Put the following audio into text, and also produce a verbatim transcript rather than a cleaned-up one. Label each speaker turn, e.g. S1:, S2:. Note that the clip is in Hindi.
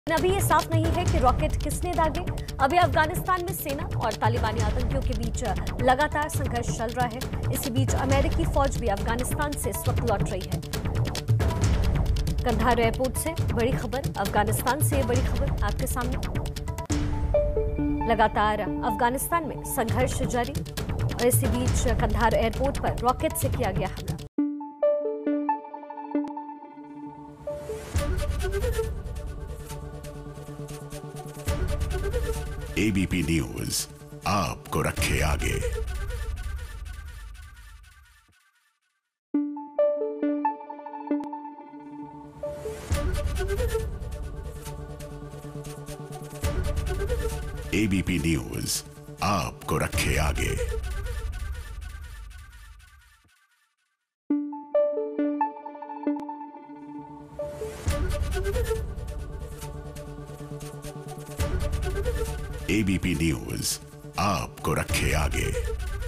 S1: अभी ये साफ नहीं है कि रॉकेट किसने दागे। अभी अफगानिस्तान में सेना और तालिबानी आतंकियों के बीच लगातार संघर्ष चल रहा है। इसी बीच अमेरिकी फौज भी अफगानिस्तान से इस वक्त लौट रही है। कंधार एयरपोर्ट से बड़ी खबर, अफगानिस्तान से बड़ी खबर आपके सामने। लगातार अफगानिस्तान में संघर्ष जारी और इसी बीच कंधार एयरपोर्ट पर रॉकेट से किया गया हमला।
S2: एबीपी न्यूज आपको रखे आगे। एबीपी न्यूज आपको रखे आगे। एबीपी न्यूज आपको रखे आगे।